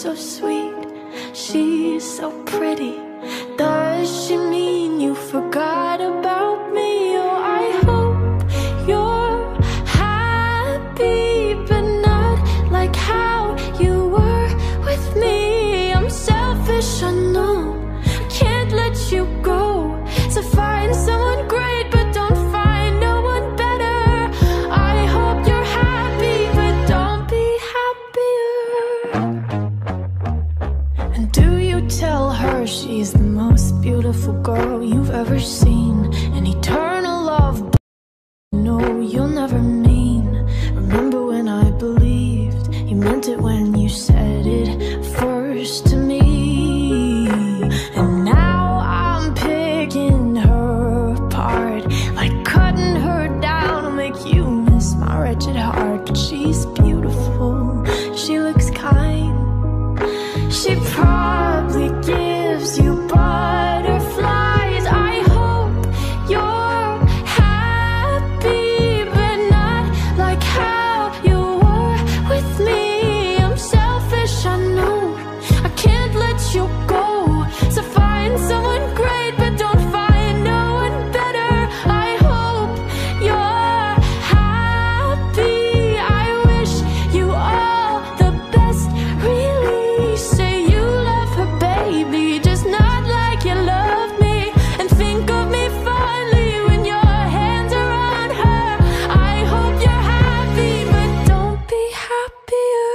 so sweet, she's so pretty. Does she mean you forgot about me? Oh, I hope you're happy, but not like how you were with me. I'm selfish, I know, I can't let you go. So find someone great, but don't find no one better. I hope you're happy, but don't be happier. And do you tell her she's the most beautiful girl you've ever seen? An eternal love, no, you'll never mean. Remember when I believed you meant it when you said it first to me? And now I'm picking her apart, like cutting her down to make you miss my wretched heart. But she's beautiful, she looks kind, she probably gives you butterflies. I hope you're happy, but not like how you were with me. I'm selfish, I know, I can't let you go. So find someone great, but don't find no one better. I hope you're happy. I wish you all the best, really. Say you love her, baby, just not like you love me. And think of me fondly when your hands are on her. I hope you're happy, but don't be happier.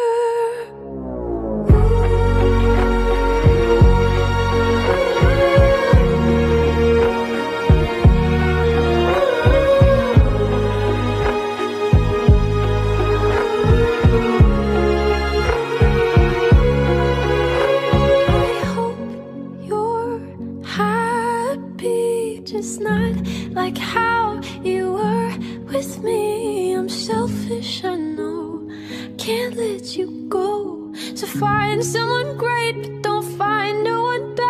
I hope you're happy, just not like how you were with me. I'm selfish, I know, can't let you go. So find someone great, but don't find no one better.